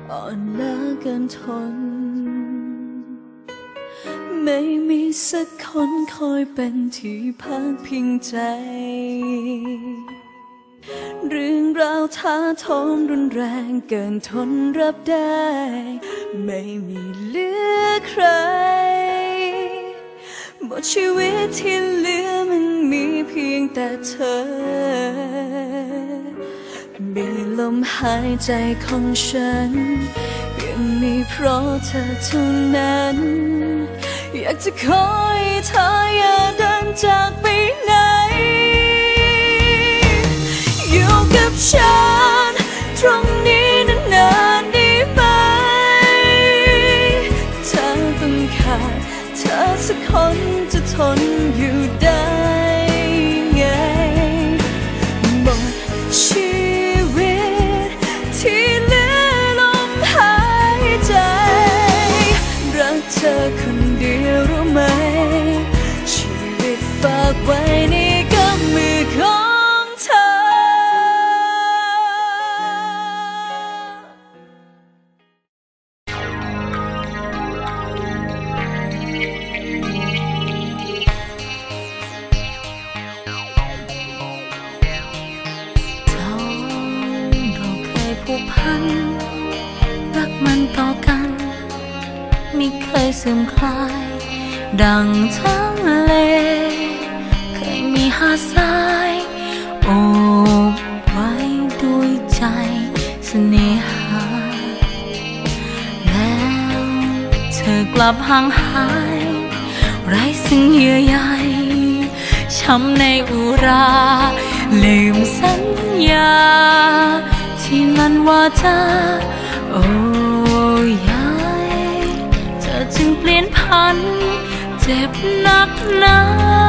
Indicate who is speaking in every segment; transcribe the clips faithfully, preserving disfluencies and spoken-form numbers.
Speaker 1: อ่อนล้าเกินทนไม่มีสักคนคอยเป็นที่พักพิงใจเรื่องราวท้าทมรุนแรงเกินทนรับได้ไม่มีเหลือใครหมดชีวิตที่เหลือมันมีเพียงแต่เธอมีลมหายใจของฉันยังมีเพราะเธอเท่านั้นอยากจะขอให้เธออย่าเดินจากไปไหนอยู่กับฉันตรงนี้นานๆได้ไหมเธอต้องขาดเธอสักคนจะทนอยู่ได้ไงหมดชีวิตที่เหลือลมหายใจรักเธอคนเดียวรู้ไหมชีวิตฝากไว้ในกำมือของเธอผูกพันรักมันต่อกันไม่เคยเสื่อมคลายดังทะเลเคยมีหาดทรายโอบไว้ด้วยใจเสน่หาแล้วเธอกลับห่างหายไร้ซึ่งเยื่อใยช้ำในอุราลืมสัญญาที่มันว่าจะโอ้ยายเธอจึงเปลี่ยนพันเจ็บหนักหนา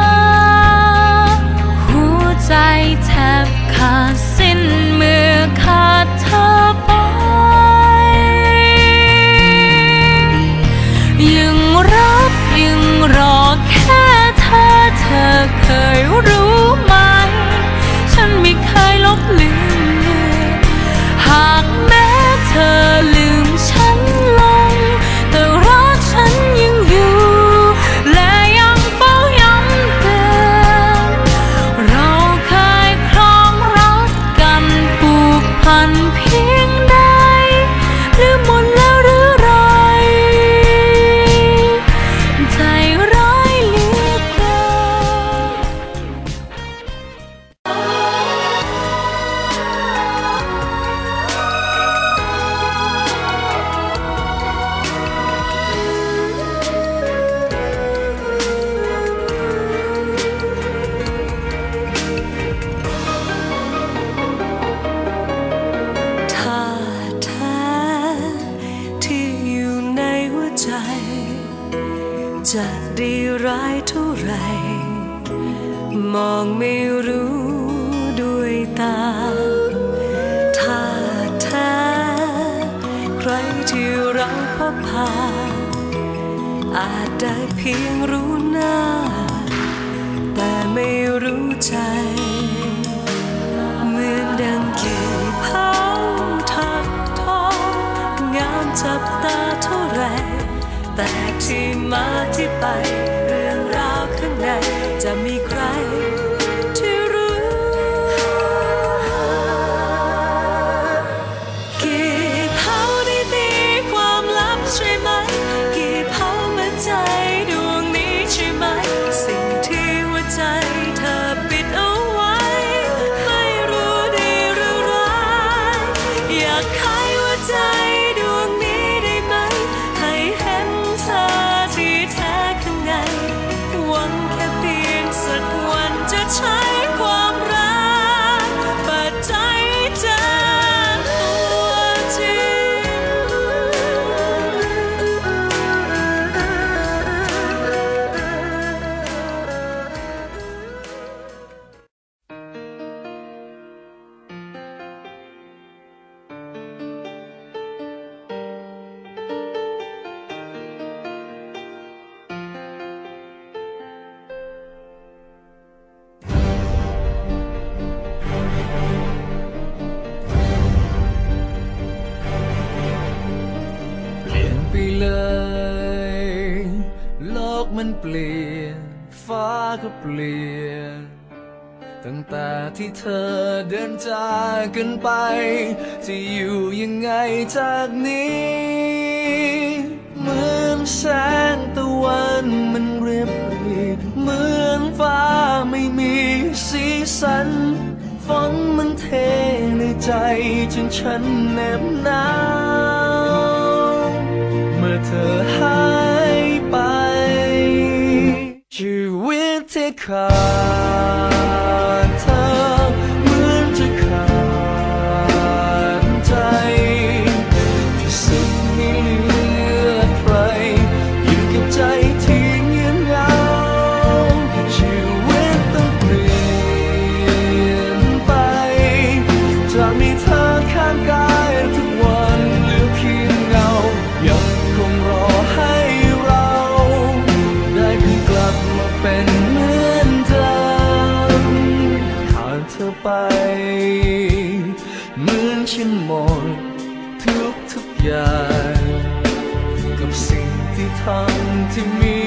Speaker 1: หัวใจแทบขาดสิ้นเมื่อขาดเธอไปยังรักยังรอแค่เธอเธอเคยรู้ไหมฉันไม่เคยลบเลือนหากแม้เธอลืมฉันลงแต่รักฉันยังอยู่และยังเฝ้าย้ำเตือนเราเคยครองรักกันผูกพันเพียงใดลืมหมดแล้วหรือไรใจร้ายเหลือเกิจะดีร้ายเท่าไรมองไม่รู้ด้วยตาถ้าแท้ใครที่เราพบผ่านอาจได้เพียงรู้หน้าแต่ไม่รู้ใจเหมือนดังกี่เผาทับทองงามจับตาเท่าไรแต่ที่มาที่ไปเรื่องราวข้างในจะมีใครที่รู้กี่เผาได้มีความลับใช่ไหมกี่เผามาใจดวงนี้ใช่ไหมสิ่งที่หัวใจเธอปิดเอาไว้ไม่รู้ดีหรือร้ายอยากไขหัวใจดวงนี้ได้ไหมให้เห็นเธอที่แท้ข้างในหวังแค่เพียงสักวันจะใช้ความรักเปิดใจให้เจอตัวจริง
Speaker 2: มันเปลี่ยนฟ้าก็เปลี่ยนตั้งแต่ที่เธอเดินจากกันไปจะอยู่ยังไงจากนี้เหมือนแสงตะวันมันเรียบเรียงเหมือนฟ้าไม่มีสีสันฝนมันเทในใจจนฉันแนบหนาวเมื่อเธอหายไปชีวิตที่ขาดเธอเหมือนจะขาดใจที่สุดไม่เหลือใครอยู่กับใจที่เงียบเหงาชีวิตต้องเปลี่ยนไปจากมีเธอข้างกายทุกวันเหลือเพียงเงายังคงรอให้เราได้คืนกลับมาเป็นเหมือนเดิมขาดเธอไปเหมือนฉันหมดทุกทุกอย่างกับสิ่งที่ทำที่มี